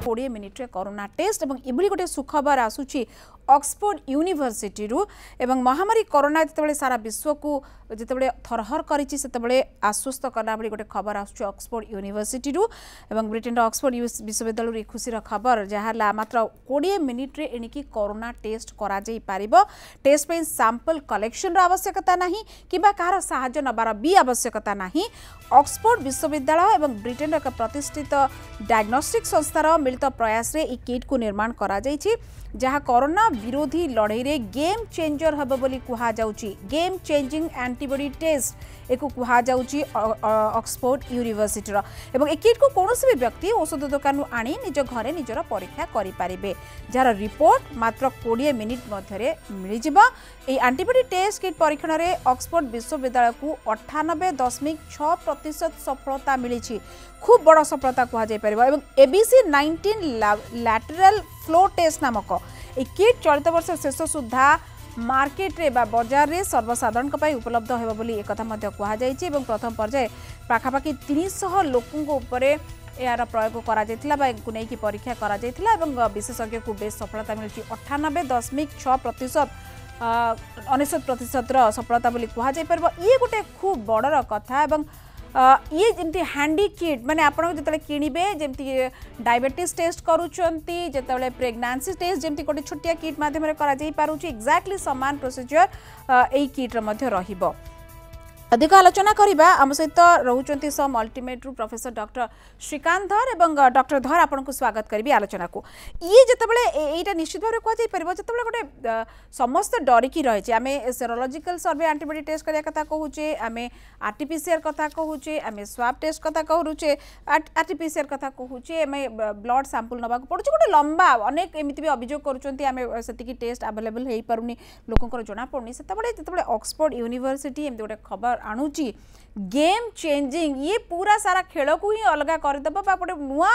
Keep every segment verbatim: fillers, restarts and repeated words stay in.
कोड़े मिनिट रे corona test एवं इभली गोटे सुखबर आसुची ऑक्सफोर्ड यूनिवर्सिटी रु एवं महामारी कोरोना जिते सारा विश्व को जिते थरहर करिछि सेते आश्वस्त करना भली गोटे खबर आसुची ऑक्सफोर्ड यूनिवर्सिटी रु एवं ब्रिटेन ऑक्सफोर्ड विश्वविद्यालय खुशीर खबर जहाँ मात्र कोड़े मिनिट रे एणिकी कोरोना टेस्ट करा जाई पारिबो। टेस्ट पे सैंपल कलेक्शन आवश्यकता नहीं किबा कहार साहाय्य नबार भी आवश्यकता नहीं। ऑक्सफोर्ड विश्वविद्यालय एवं ब्रिटेन एक प्रतिष्ठित डायग्नोस्टिक संस्थार मिलित प्रयास रे ई किट को निर्माण करा जाइछि जहाँ कोरोना विरोधी लड़ाई रे गेम चेंजर हब बोली कुहा जाउछि। गेम चेंजिंग एंटीबॉडी टेस्ट एको कुहा जाउछि ऑक्सफोर्ड यूनिवर्सिटी रो एवं ए किट को कोनोसी भी व्यक्ति औषध दुकान आनी निज घरे निजर परीक्षा करि पारिबे जार रिपोर्ट मात्र कोड़े मिनिट मध्यरे मिलि जिवो। ए एंटीबॉडी टेस्ट किट परीक्षण रे ऑक्सफोर्ड विश्वविद्यालय को अठानबे दशमिक छह प्रतिशत सफलता मिली खूब बड़ सफलता कह एवं ABC nineteen lateral flow test नामक ए किट चलित वर्ष शेष सुधा मार्केट रे बा बाजार रे सर्वसाधारण उपलब्ध होगा बोली एक कह प्रथम पर्याय पाखापाखि तीन सौ लोकों उपरे यार प्रयोग कर परीक्षा कर विशेषज्ञ को बेस सफलता मिली अठानबे दशमिक छह प्रतिशत अनेशत प्रतिशत सफलता बोली कह ये गोटे खूब बड़र कथा एवं ये जमती हैंडी किट माने आपण जो किणवे जमती डायबिटीज टेस्ट करुँचे जो प्रेगनेंसी टेस्ट जमती गोटे छोटिया किट मध्यम एक्जाक्टली सामान प्रोसीजर यही किट्र रहिबो। अधिक आलोचना करिबा आम सहित रोचंती सम अल्टीमेट रु प्रोफेसर डॉक्टर श्रीकांत धर एवं डॉक्टर धर आपन को स्वागत करी आलोचना को। ये जतबले एटा निश्चित भाव कह जाई परबो जतबले गोटे समस्त डरिकी रहिछि आमे सेरोलॉजिकल सर्वे एंटीबॉडी टेस्ट करिया कथा कहूचे आमे आरटीपीसीआर कथा कहूचे आमे स्वाब टेस्ट कथा कहूचे आरटीपीसीआर कथा कहूचे आमे ब्लड सैंपल नबा को पड़ुचे गोटे लंबा अनेक एमिति भी अभियोग करूचंती आमे सेतिकी टेस्ट अवेलेबल हेई परुनी लोकंकर जणा पड़नी सेतबले जतबले ऑक्सफोर्ड यूनिवर्सिटी एमिति गोटे खबर आणुची गेम चेंजिंग ये पूरा सारा खेल को ही अलग करदेव गोटे नुआ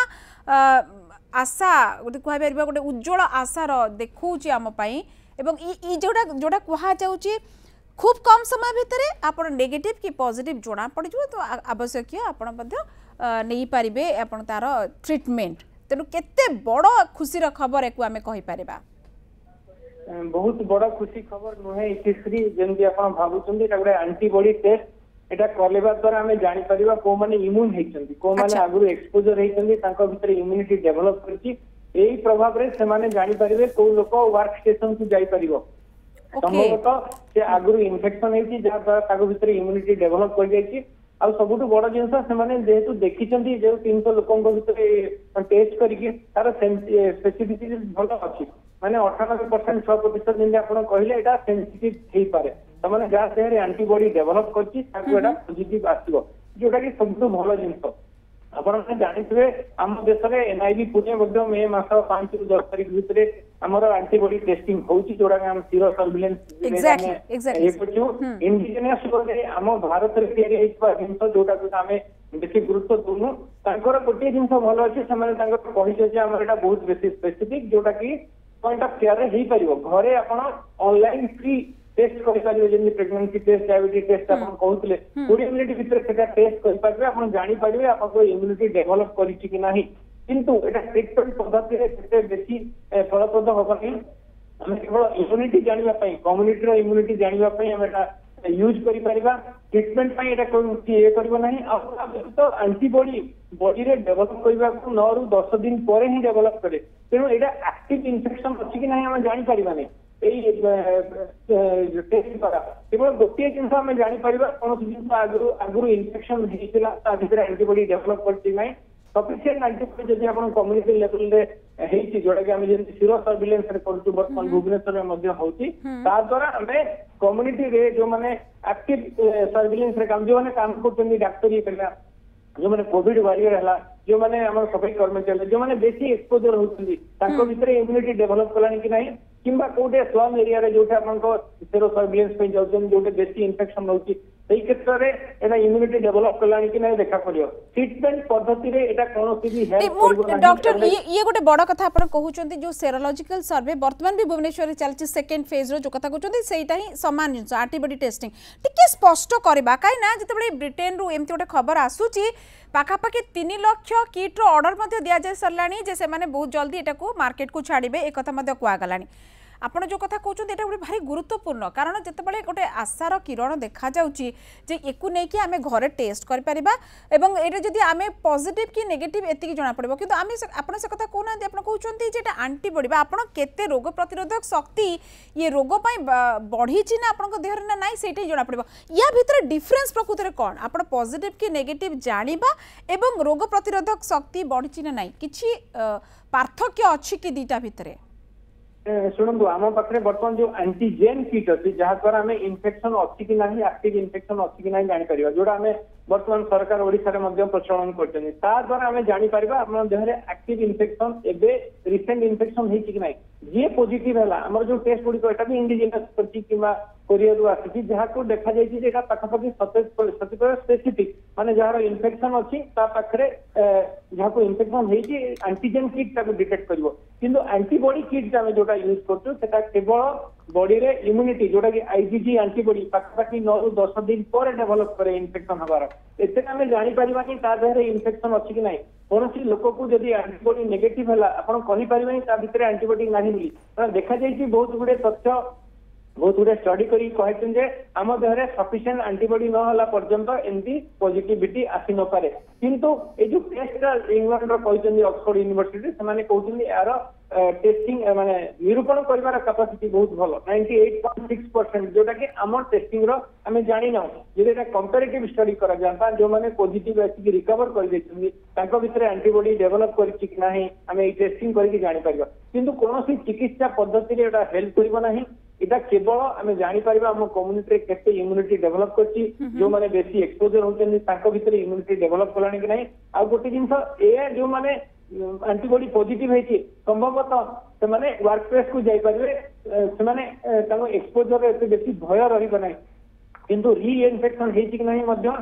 आशा गोटे कह गोटे उज्जवल आशार देखा आमपाई एवं जोटा जोटा कह जाऊँगी खूब कम समय भितर आप नेगेटिव कि पॉजिटिव जना पड़ तो आवश्यक आपण नहीं पारे आपण तार ट्रीटमेंट तेणु केते बड़ खुशी खबर एक आम कहीपर बहुत बड़ा खुशी खबर नुहे इतिश्री जमी आप भावुं गोटे एंटीबॉडी टेस्ट एटा करवा द्वारा आम जापर कौ मैंने इम्यून होती कौ मैंने आगु एक्सपोजर होती इम्यूनिटी डेभलप कर प्रभाव में से जापर कौ लोक वर्क स्टेशन को जापर संभवतः से आगु इन्फेक्शन होती जहाद्वारा भर इम्यूनिटी डेभलप कर सब बड़ जिन जेहेतु देखी जो तीन सौ लोक टेस्ट करके तार स्पेसिफिसिटी भल अच्छी माने अठानबे परसेंट छह प्रतिशत जमी आप कहले यहाँ सेंसिटिव हो पाए मैंने जहाँ देहरे एंटीबॉडी डेभलप करजिटिव आसो जोटा कि सब भल जिन आपने जानते आम देश में एनआईवी पुणे मे मास पांच रु दस तारीख भितर आमर एंटीबॉडी टेस्टिंग होची जोड़ा हम सीरो सर्विलेंस इंडिजिनियस आम भारत जिन जोटा आम बेसी गुरुत्व दूनु गोटे जिन भल अच्छे से बहुत बेसी स्पेसिफिक जोटा कि पॉइंट ऑफ केयर रे पारिबो घरे आपण ऑनलाइन फ्री टेस्ट करि पारिबो जेमि प्रेगनेंसी टेस्ट डायबिटीज टेस्ट आपण कहउतले बीस मिनिट भीतर सेटा टेस्ट करि पारिबो आपण जानि पारिबो आपको इम्यूनिटी डेवलप करिछि कि नाही किंतु एटा ट्रीटमेंट पद्धति रे सेते बेसी फलप्रद होबनी हम केवल इम्यूनिटी जानिबा पई कम्युनिटी रो इम्यूनिटी जानिबा पई हम एटा यूज करि पारिबा ट्रीटमेंट पई एटा कोन ए करबो नाही आ तो एंटीबॉडी बॉडी रे डेवलप करबा को नौ रु दस दिन परे ही डेवलप करे तेणु यहाँ एक्टिव इन्फेक्शन अच्छी कि ना आम जापर केवल गोटे जिन आम जापर कौन जिन आगु आगु इन्फेक्शन होता भर एंटीबॉडी डेभलप कर सफिसीयंट एंटीबॉडी जब आप कम्युनिटी लेवल रे जोटा कि आम जमी सीरो सर्विलेंस करूँ बर्तमान भुवनेश्वर में द्वारा आम कम्युनिटी रे जो मैंने एक्टिव सर्विलेंस रे काम जो मैंने काम कर डाक्तरी जो मैंने कोविड वारियर है जो मैंने सफाई कर्मचारी जो मैंने बेसी एक्सपोजर होती भर इम्यूनिटी डेभलप कला कि ना कि कौटे स्लम एरिया जो सेरो सर्विलेंस जाऊँ जो बेसी इन्फेक्शन होती ସେଇ କ୍ଷେତ୍ରରେ ଏଟା ଇମ୍ୟୁନିଟି ଡେଭଲପ କଲାଣି କି ନାହିଁ ଦେଖା ପଡିବ। ଟ୍ରିଟମେଣ୍ଟ ପଦ୍ଧତିରେ ଏଟା କୌଣସି ବି ହେଲ୍ପ କରିବ ନାହିଁ। डॉक्टर ये गोटे बड़ कथा आपण कहउचंती जो सेरोलॉजिकल सर्वे वर्तमान भी भुवनेश्वर रे चलची सेकंड फेज रो जो कथा कहउचंती सेटा ही समान जिंस एंटीबॉडी टेस्टिंग टिके स्पष्ट करबा काई ना जतबे ब्रिटेन रो एमती गोटे खबर आसुची पाखापाखि तीन लाख किट रो ऑर्डर मध्य दिया जाय सरलानी जे से माने बहुत जल्दी एटा को मार्केट को छाड़िबे ए कथा मध्य कुआ गलानी। आपण जो कथा कहते हैं भारी गुरुत्वपूर्ण कारण जितेबाला गोटे आशार किरण देखा जाउची जे एकु नहीं कि आमे घरे टेस्ट कर परिबा एवं एटा जदी आमे पॉजिटिव कि नेगेटिव एतिकी जणा पड़िबो किंतु आमे आपण से कथा कहना आपण कहउचंती जे एटा एंटीबॉडी बा आपण केते रोग प्रतिरोधक शक्ति ये रोग पई बढ़ी छि ना आपण देहर ना नाही सेठी जणा पड़िबो। या भीतर डिफरेंस प्रकृति रे कोन आपण पॉजिटिव कि नेगेटिव जानिबा एवं रोग प्रतिरोधक शक्ति बढ़ी छि ना नाही किछि पार्थक्य अछि कि दीटा भीतर शुणु आम पाखे बर्तमान जो एंटीजेन किट अच्छी जहाँ द्वारा आम इनफेक्शन अच्छी कि नहीं एक्टिव इनफेक्शन अच्छी कि नहीं जापर जोड़ा आम बर्तमान सरकार ओडिशा रे प्रचलन करछन ता द्वारा आम जापर आप देह एक्टिव इनफेक्शन एबे रिसेंट इनफेक्शन होती कि नहीं जी पॉजिटिव है आम जो टेस्ट गुड़िक एटा भी इंडिजिनस करछि किबा कोरिया रु आछि जहाँ को देखा जाय जे एटा पाखापाखि सतैश स्पेसिफिक माने जहाँ इनफेक्शन अच्छी ता पाखरे जहाँ को इनफेक्शन होती एंटीजेन किट ताको डिटेक्ट करिवो किंतु एंटीबॉडी किट आम जोटा यूज करछु सेटा केवल बॉडी रे इम्यूनिटी जोटा कि आईजीजी एंटीबॉडी पाखापाखि नौ रु दस दिन पर डेवलप करे इनफेक्शन हबार एते आम जानि परिबा कि ता देहरे इनफेक्शन अछि कि नहीं कौन लोक को जदि एंटीबॉडी नेगेटिव है आपन कहि परिबे ता भितर एंटीबॉडी नाही मिली देखा जाय बहुत गुडे तथ्य बहुत गुडे स्टडी करी कहते जे आम देहरे सफिशिएंट एंटीबॉडी न होला पर्यंत एमती पॉजिटिविटी आसी न पारे किंतु ए जो टेस्ट इंग्लैंड रो कहते ऑक्सफोर्ड यूनिवर्सिटी से माने कहते यार टेस्टिंग माने निरूपण करिवार कैपेसिटी बहुत भलो अट्ठानवे पॉइंट सिक्स परसेंट जोटा कि आम टेस्टिंग रो आमे जानि न जे एटा कंपैरेटिव स्टडी करा जाता जो माने पॉजिटिव आसी रिकवर कर देछन तांको भितर एंटीबॉडी डेवलप करिछि कि नाही आमे ई टेस्टिंग करिकि जानि परिबा किंतु कोनोसी चिकित्सा पद्धति रे एटा हेल्प करिवो नाही इटा केवल आमे जानि परिबा हम कम्युनिटी रे केते इम्यूनिटी डेवलप करछि जो माने बेसी एक्सपोजर होतनि तांको भितर इम्यूनिटी डेवलप कलानी कि नाही आ गोटे जिंस ए जो माने एंटीबॉडी पॉजिटिव है संभवतः से माने वर्क प्लेस को जाई परिबे से माने ताको एक्सपोजर रे बेसी भय रहिबो नाही किंतु री इन्फेक्शन हेछि कि नाही मध्य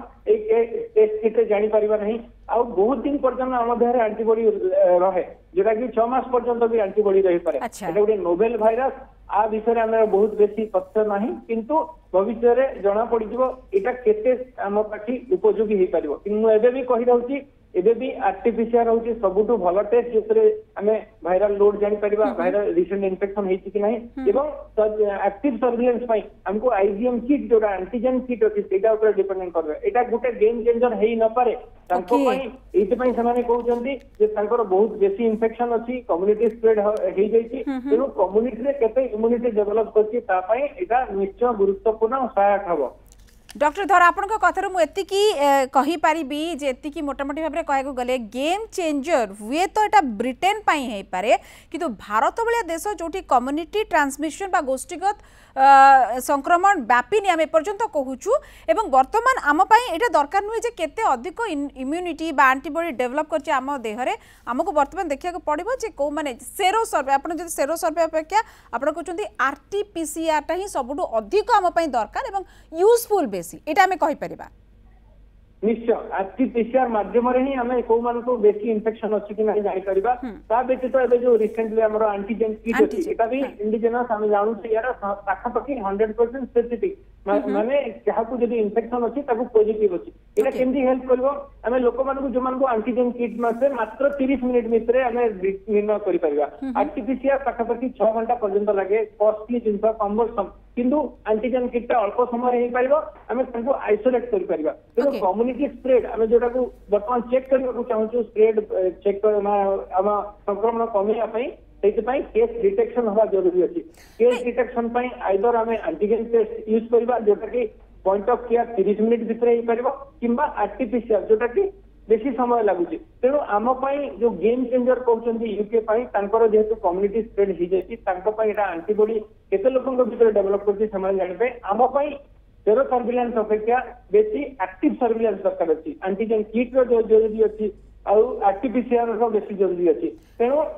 एक टेस्ट किट जानि परिबा नाही आ बहुत दिन पर्यंत हम देहरे एंटीबॉडी रहे जेटा कि छह मास पर्यंत भी एंटीबॉडी रहि पारे एटा गोटे नोवेल भाइरस आ विषय में बहुत बेसी तथ्य नाही किंतु भविष्य रे जणा पड़ी जिवो एटा केते हम पाखी उपयोगी हे परिबो किंतु एबे भी कहि रहउची एबे भी आर्टिफिशियल होची सबुटु भलो टेस्ट जेतरे हमें वायरल लोड जानि परिबा वायरल रिसेंट इन्फेक्शन हेछि कि नाही एवं एक्टिव सर्विलेंस पई हमको आईजीएम किट जोडा एंटीजन किट अछि सेटा ऊपर डिपेंडेंट करबे एटा गुटे गेम चेंजर हेई न पारे तांको पई एते पई समाने कहउचंती जे तांकर बहुत बेसी इन्फेक्शन अछि कम्युनिटी स्प्रेड हेई जाईछि तेनु कम्युनिटी रे केते इम्यूनिटी डेवलप करछि ता पई एटा निश्चय गुरुत्वपूर्ण सहायक हबो। डॉक्टर धर आपण कथार मुझे कही पारिबी जे एतिकी मोटामोटी भाव में कहू गले गेम चेंजर हुए तो एटा ब्रिटेन पाई है पारे किंतु भारत भाया देश जोटी कम्युनिटी ट्रांसमिशन बा गोष्ठीगत संक्रमण व्यापिनी आम एपर्यंत कहूचु एवं वर्तमान आम पाई एटा दरकार नुहे जे केते अधिक इम्यूनिटी बा एंटीबॉडी डेवलप करछि आम देहरे आमको वर्तमान देखिया को पड़िबो जे को माने सेरो सर्वे आपण जे सेरो सर्वे अपेक्षा आपण कहउचंती आरटीपीसीआर ता ही सबुठु अधिक आम पाई दरकार एवं यूजफुल बेसी एटा हमें कहि परिबा निश्चय आरटीपीसीआर माध्यम रे ही हमें को मान को बेसी इन्फेक्शन अछि कि नहीं जानि परिबा ता व्यतीत एबे जो रिसेंटली हमर एंटीजन किट अछि एटा भी इंडिजिनस हम जानू छै यार पाखा पाखी हंड्रेड परसेंट स्पेसिफिक माने जहा को जदी इन्फेक्शन अछि ताको पॉजिटिव अछि एटा केमदी हेल्प करबो हमें लोक मान को जो मान को एंटीजन किट मासे मात्र तीस मिनिट भितरे हमें निर्णय करि परिबा आरटीपीसीआर पाखा पाखी छह घंटा पर्यंत लागे कॉस्टली जिंस कम्बरसम किंतु एंटीजन किट अल्प समय रे पारिबो हमें ताको आइसोलेट करि परिबा तेनो कम्युनिटी स्प्रेड हमें जोटा को वर्तमान चेक करबा को चाहू स्प्रेड चेक करना हम संक्रमण कमिया पई सेति पई केस डिटेक्शन होगा जरूरी अछि केस डिटेक्शन पई आइदर हमें एंटीजन टेस्ट यूज करबा जोटा कि पॉइंट ऑफ केयर तीस मिनिट भितर ही परिबो किंबा आरटीपीसीआर जोटा कि बेसी समय लागुची तेणु आम पाई जो गेम चेंजर कहउचंती यूके पाई तांकर जेहेतु कम्युनिटी स्प्रेड ही जायछि तांको पाई एटा एंटीबॉडी केते लोकन भितर डेवलप करछि समय जानिबे आम पाई सेरो सर्विलेंस अपेक्षा बेसी एक्टिव सर्विलेंस दरकार अछि एंटीजन किट रो जो जरूरी अछि आ आरटीपीसीआर रो बेसी जरूरी अछि तेणु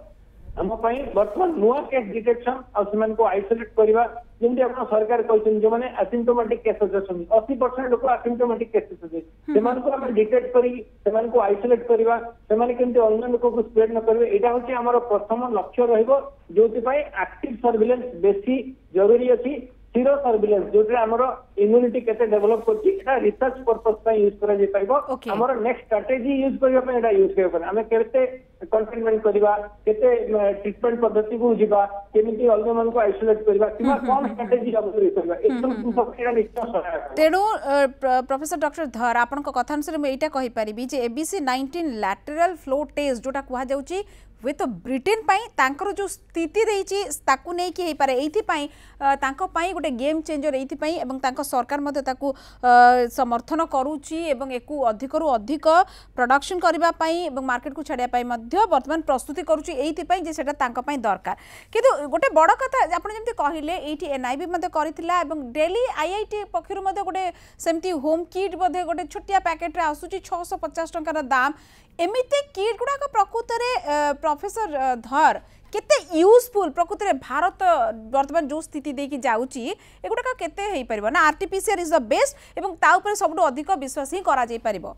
आम बर्तमान नुआ केस डिटेक्शन और आइसोलेट करवा जमी आप सरकार कहते जो मैंने एसिम्टोमेटिक केसेस अच्छे अस्सी परसेंट लोग एसिम्टोमेटिक केसेस अच्छे से डिटेक्ट कर आइसोलेट करवा से अन्य लोक को स्प्रेड न करेंगे यहाँ हूँ आम प्रथम लक्ष्य जो एक्टिव सर्विलेंस बेसी जरूरी अच्छी स्थिर सर्विलेंस जो आमर इम्यूनिटी केते डेवलप करछि रिसर्च पर्पस यूज कर आमर नेक्स्ट स्ट्रेटेजी यूज करने यूज कर आम केते कंटेनमेंट करवा केते ट्रीटमेंट पद्धति को जीवा केमिति अलग मन को आइसोलेट करवा किबा कोन स्ट्रेटेजी हम यूज करवा एकदम सब एटा निश्चय सहायक तेणु प्रोफेसर डॉक्टर धर आपन कथा अनुसार मैं एटा कहि परिबी जे ABC nineteen lateral flow test जोटा कुहा जाउची वे तो ब्रिटेन पाई तांकर जो स्थिति देइची ताकू नै कि हे पारे एथि पाई तांको पाई गोटे गेम चेंजर एथि पाई एवं तांको सरकार मध्ये ताकू समर्थन करूची एवं एकु अधिक रु अधिक प्रोडक्शन करबा पाई एवं मार्केट को छाडिया पाई मध्ये वर्तमान प्रस्तुति करूची एथि पाई जे सेटा तांको पाई दरकार किंतु गोटे बड़ कथा आपण जेमति कहिले एथि एनआईबी मध्ये करिथिला एवं दिल्ली आईआईटी पखिरु मध्ये गोटे सेमति होम किट मध्ये गोटे छोटिया पैकेट रे आसुची छह सौ पचास टंका रा दाम एमिते किट गुडा प्रकृत रे प्रोफेसर धर केते यूजफुल प्रकृत रे भारत वर्तमान जो स्थिति देखि जाउची एगुडा केते हेई परिबो ना आरटीपीसीआर इज द बेस्ट एवं ता ऊपर सबटु अधिक विश्वास ही करा जाई परिबो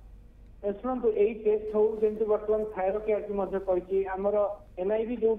शुणु यही टेस्ट हो जमी बर्तमान थायरोकेयर आमर एनआईबी जो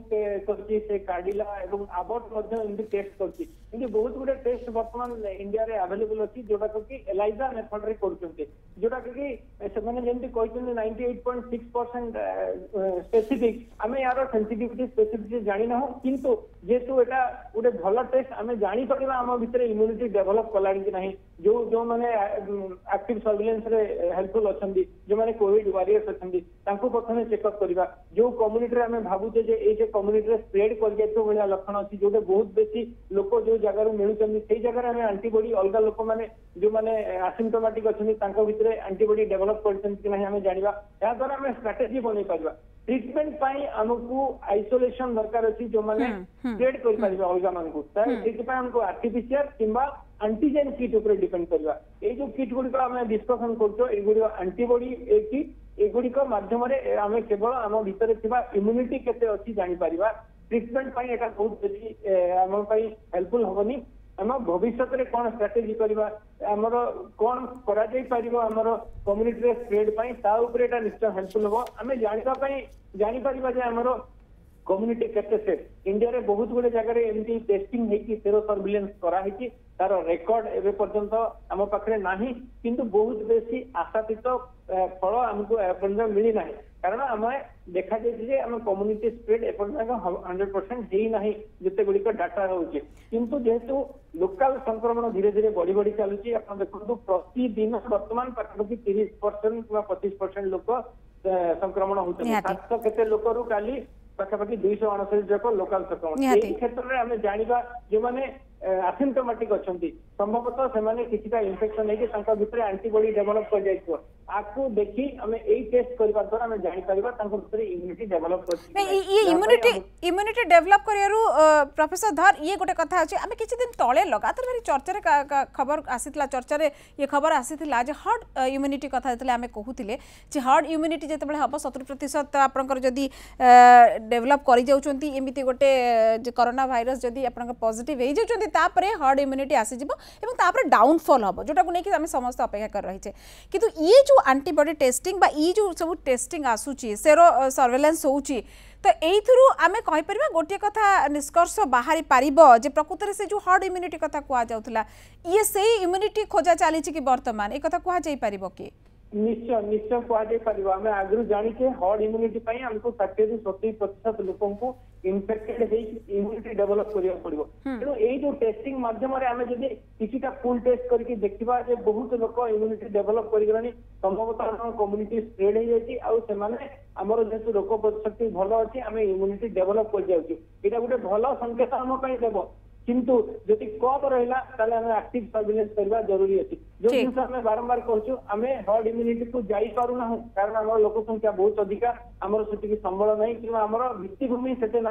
कर कार्डिला और आबर्ट एमती टेस्ट कर बहुत गुड़े टेस्ट बर्तमान इंडिया रे अवेलेबल अच्छी जोटा कि एलाइजा मेथड रे कर जोटा कि जमी कहते ninety eight point six percent specific आम यार सेंसिटिविटी स्पेसिफिसिटी जानी ना किंतु जेहेतु एटा गोटे भल टेस्ट आम जापर आम भितर इम्यूनिटी डेभलप कला कि ना जो जो मैंने एक्टिव सर्विलेंस रे हेल्पफुल अच्छा जो मैंने कोविड वारियर्स अच्छा प्रथम चेकअप करवा जो कम्युनिटी आम भावुचे जे ये कम्युनिटी स्प्रेड कर भाया लक्षण अच्छी जो बहुत बेसी लोक जो जगार मिलूँ से जगह आम आंटीबॉडी अलग लोक मैंने जो मैंने आसिम्टोमेटिक अच्छा भितर आंटीबॉडी डेभलप कर जाना या द्वारा आम स्ट्राटेजी बन पार ट्रिटमेंट पाई हमको आइसोलेशन दरकार अच्छी जो मैंने स्प्रेड कर पारे अलग मानक हमको आरटीपीसीआर किंबा एंटीजेन किट ऊपर डिपेंड करवा ये जो किट गुड़िक आम डिस्कसन कर एंटीबॉडी किट एगुड़िक मध्यम आम केवल आम भितर इम्यूनिटी केते अच्छी जापर ट्रिटमेंट पाई एटा बहुत बेसी आम हेल्पफुल हेनी आम भविष्य में कौन स्ट्राटेजी करवा आमर कौन करा जाई परिबो आमर कम्युनिटी स्प्रेड पाई ता ऊपर एटा निश्चय हेल्पफुल हो आम जानिबा पाई जानि परिबा जे आमर कम्युनिटी केते सेफ इंडिया रे बहुत गुड़े जगह एमती टेस्टिंग हेकी सेरो सर्विलेंस करा हेकी तार रेकर्ड एबे पर्यंत आम पाखरे नाही किंतु बहुत बेसी आशातीत फल आमको एपर्यंत मिली ना कारण आम देखा जाए आम कम्युनिटी स्प्रेड एपर्यंत हंड्रेड परसेंट है ना जिते गुड़िक डाटा रोचे किंतु जेहेतु लोकाल संक्रमण धीरे धीरे बढ़ी बढ़ी चलुची आप देखो प्रतिदिन बर्तमान पाखापाखि तीस परसेंट कि पच्चीस परसेंट लोक संक्रमण होते सातश केते लोक रू काली पाखापाखि दुईश अणसठ जक लोकाल संक्रमण यही क्षेत्र में आम जाना जो मैंने आसिम्टोमेटिक अच्छा संभवतः से किसी इन्फेक्शन है भितर एंटीबॉडी डेभलप कर जाइछो आपको देखी हमें एई टेस्ट करबा द्वारा हमें जानि परिबा तांको भितर इम्यूनिटी डेभलप करछि नहीं ये इम्यूनिटी इम्यूनिटी डेभलप करियारु प्रोफेसर धर ये गोटे कथा अछि हमें किछि दिन तळे लगातार भारी चर्चा रे खबर आसीतला चर्चा रे ये खबर आसीतला जे हर्ड इम्यूनिटी कथा हेतले हमें कहूतिले जे हर्ड इम्यूनिटी जेतेबेले हबो सत्तर प्रतिशत आपनकर जदी डेभलप करि जाउचंती एमिति गोटे जे कोरोना वायरस जदी आपनकर पॉजिटिव हे जाउचंती तापरे हर्ड इम्यूनिटी आसी जिवो एवं तापरे डाउनफॉल हबो जोटा को नै कि हम समस्त अपेक्षा कर रही छे किंतु ये जो एंटीबॉडी टेस्टिंग बा ई जो सब टेस्टिंग आसुची सेरो सर्वेलेंस होउची तो एथुरु आमे कहि परबा गोटे कथा निष्कर्ष बाहरी पारिबो जे प्रकृत रे से जो हर्ड इम्यूनिटी कथा कुआ जाउतला ये सेही इम्यूनिटी खोजा चाली छी कि वर्तमान ए कथा कुआ जाई पारिबो कि निश्चय निश्चय कहुपर आम आगु जाचे हर्ड इम्यूनिटी हमको षाठी रु सतुरी प्रतिशत लोक इनफेक्टेड इम्यूनिटी डेभलप करा पड़ो तेणु ये जो टेस्टिंग मध्यम आम जब किसी फुल टेस्ट करके देखा बहुत लोक इम्यूनिटी डेभलप कर संभवतः कम्युनिटी स्प्रेड हो जाए आमर जेहतु रोग प्रतिशक्ति भल अच्छी आम इम्यूनिटी डेभलप कर जाए गोटे भल संकेत आम देव किंतु जदि कम रहा एक्टिव सर्विलेंस करवा जरूरी अच्छी जो जिन आम बारंबार कहूँ आम हर्ड इम्यूनिटी को जाना कारण आम लोक संख्या बहुत अधिका आमर से संबल ना कि आमर भित्तिभूमि से ना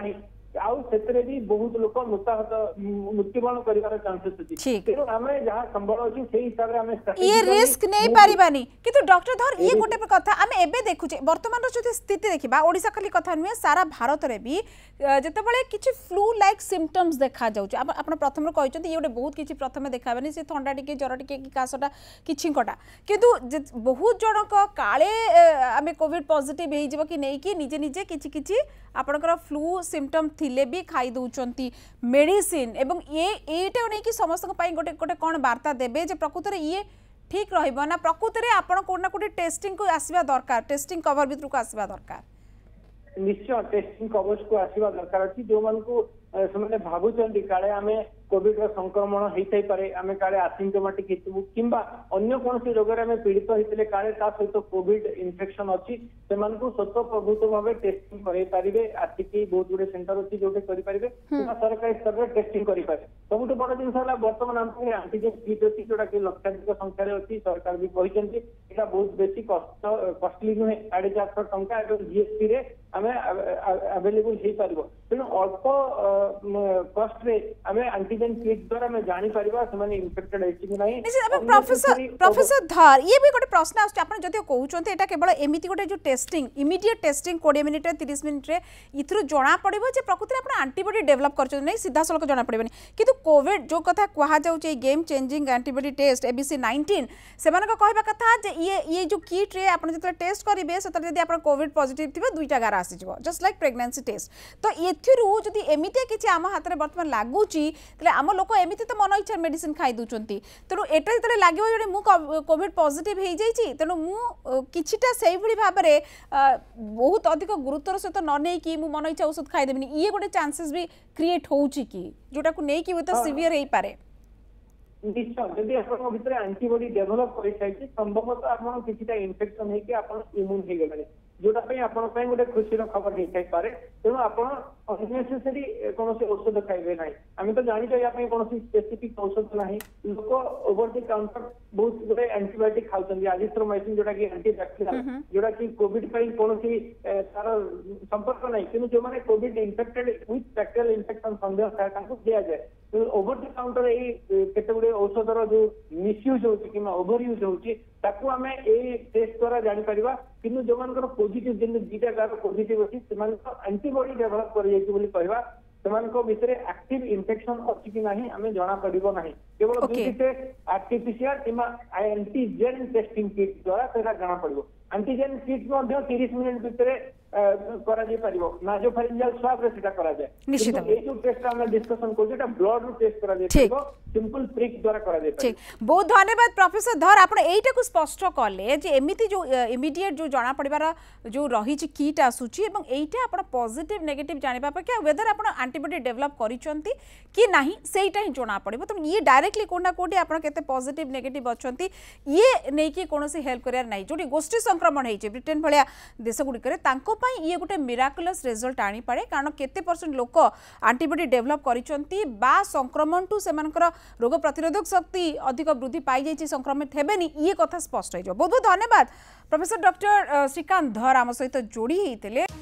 आउ सेतरे भी बहुत लोक मृताहत मृत्युवरण करिवार चांसेस अछि तेणु आमे जहाँ संबल अछि सेही हिसाब रे आमे ये रिस्क नै पारिबानी किंतु डॉक्टर धर ये गोटे कथा आमे एबे देखुचे वर्तमान जो स्थिति देखिबा ओडिसा खाली कथा नुहे सारा भारत रे भी जते बळे किछि फ्लू लाइक सिम्पटम्स देखा जाउचे आपण प्रथम रो कहचंती ये गोटे बहुत किछि प्रथमे देखाबेनी से ठंडा टिके ज्वर टिके कि कासटा किछि कटा किंतु बहुत जनक काळे आमे कोविड पॉजिटिव हे जिवो कि नै कि निजे निजे किछि किछि आपनकर फ्लू सिम्पटम थिले भी खाई दउचंती मेडिसिन एवं ये एटा नै कि समस्त पई गोटे गोटे कोन वार्ता देबे जे प्रकृत रे ये ठीक रहइबो ना प्रकृत रे आपण कोन ना कोटे टेस्टिंग को आसीबा दरकार टेस्टिंग कवर भितर को आसीबा दरकार निश्चय टेस्टिंग कवर को आसीबा दरकार अछि जो मन को ସେମାନେ ଭାବୁଛନ୍ତି କାଳେ ଆମେ କୋଭିଡ ର ସଂକ୍ରମଣ ହେଇଥାଇ ପାରେ ଆମେ କାଳେ ଆସିମ୍ପଟୋମାଟିକ ହେଇଥିବୁ କିମ୍ବା ଅନ୍ୟ କୌଣସି ରୋଗରେ ଆମେ ପୀଡ଼ିତ ହେଇଥିଲେ କାଳେ ତା ସହିତ କୋଭିଡ ଇନଫେକ୍ସନ ଅଛି ସେମାନଙ୍କୁ ସ୍ୱତଃ ପ୍ରଭୂତ ଭାବେ ଟେଷ୍ଟିଂ କରାଇ ପାରିବେ ଆସିକି ବହୁତ ଗୁଡେ ସେଣ୍ଟର ଅଛି ଯୋଉଠି କରିପାରିବେ କିମ୍ବା ସରକାରୀ ସ୍ତରରେ ଟେଷ୍ଟିଂ କରିପାରିବେ ସବୁଠୁ ବଡ ଜିନିଷ ହେଲା ବର୍ତ୍ତମାନ ଆମ ପାଖରେ ଆଣ୍ଟିଜେନ କିଟ୍ ଅଛି ଯୋଉଟା କି ଲକ୍ଷାଧିକ ସଂଖ୍ୟାରେ ଅଛି ସରକାର ବି କହିଛନ୍ତି ଏଇଟା ବହୁତ ବେଶୀ କଷ୍ଟ କଷ୍ଟଲି ନୁହେଁ ସାଢେ ଚାରିଶହ ଟଙ୍କା ଏବଂ ଜିଏସଟି ରେ ଆମେ ଆଭେଲେବୁଲ ହେଇପାରିବ ତେଣୁ ଅଳ୍ପ कस्ट रे हमें एंटीजन किट द्वारा मैं जानि परिबा समान इन्फेक्टेड है कि नहीं प्रोफेसर प्रोफेसर धर ये भी गोटे प्रश्न आछ आपण जति कहउचंते एटा केवल एमिति गोटे जो टेस्टिंग इमीडिएट टेस्टिंग बीस मिनिट रे तीस मिनिट रे इथरो जणा पड़िबो जे प्रकृति आपण एंटीबॉडी डेवलप करछन नै सीधा सलक जणा पड़िबनी किंतु कोविड जो कथा कहा जाउचे game changing antibody test ABC nineteen सेमान को कहबा कथा जे ये ये जो किट रे आपण जते टेस्ट करिवे सतर जदी आपण कोविड पॉजिटिव थिबे दुईटा गार आसी जिवो जस्ट लाइक प्रेगनेंसी टेस्ट तो एथिरु जदी एमिति किछि आम हाथ में बर्तमान लगुची आम लोक एमती तो मन इच्छा मेडिसिन खाई दूसरी तेणु एटा जो लगे जो मुझे कोविड पॉजिटिव हो जाइए तेणु मुझा से भाव में बहुत अधिक गुरुत्वर सहित न नहीं कि मन इच्छा औषध खाईदेवी ये गोटे चांसेस भी क्रिएट होउची कि जोटा को नहीं कि वो तो सीवियर हो पारे निश्चय जदि आपन भितर एंटीबॉडी डेवलप करि छै संभवतः आपन किछिटा इन्फेक्शन हे कि आपन इम्यून हे गेले जोटा पे आपन पे गोटे खुशीर खबर हे थाई पारे तेणु आपन अननेसेसरी कोनोसी औषध खाइबे नाही आमे तो जानि छै आपन कोनोसी स्पेसिफिक औषध नाही लोक ओवर द काउंटर बहुत गोटे एंटीबायोटिक खाउछन एजिथ्रोमाइसिन जोटा कि एंटीबैक्टीरियल जोटा कि कोविड पे कोनोसी तार संपर्क नाही किनु जो माने covid infected with bacterial infection संदेह था तांको दिया जाय ओवर द काउंटर ए केते गुडे औषधर जो मिसयूज होची किमा ओवर यूज होची ताकू आमे ए टेस्ट द्वारा जानि परिबा किनु जो मानकर पॉजिटिव जिन दीटा गार पॉजिटिव अछि सेमान एंटीबॉडी डेवलप कर जायछि बोली कहबा सेमान को भीतर एक्टिव इन्फेक्शन अछि कि नाही हमें जाना पड़िबो नाही केवल दुटिते आरटीपीसीआर किमा एंटीजेन टेस्टिंग किट द्वारा सेटा जाना पड़िबो एंटीजेन किट मध्ये तीस मिनिट भीतर करा जाय परिबो नाजोफारिंजियल स्वाब रे सेटा करा जाय निश्चित ए जो टेस्ट हम डिस्कशन को जेटा ब्लड रो टेस्ट करा जाय परिबो सिंपल प्रिक द्वारा करा जाय ठीक बहुत धन्यवाद प्रोफेसर धर आपण एटा को स्पष्ट करले जे एमिति जो इमीडिएट जो जाना पड़िबार जो रही छि किट आसुछि एवं एटा आपण पॉजिटिव नेगेटिव जानिबा पके वेदर आपण एंटीबॉडी डेवलप करिसंती कि नाही सेटा ही जाना पड़िबो त ये डायरेक्टली कोना कोडी आपण केते पॉजिटिव नेगेटिव अछंती ये नै कि कोनोसी हेल्प करियार नाही जोटी गोष्ठी संक्रमण हेछि ब्रिटेन भलिया देश गुडी करे तांको ये गोटे मिराकुलस रिजल्ट आनी पारे कारण केते परसेंट लोक एंटीबॉडी डेवलप करिसंती बा संक्रमण टू सेमानकर रोग प्रतिरोधक शक्ति अधिक वृद्धि पाई जाइछि संक्रमित हेबेनी ये कथा स्पष्ट हो बहुत बहुत धन्यवाद प्रोफेसर डॉक्टर श्रीकांत धर आम सहित जोड़ी होते।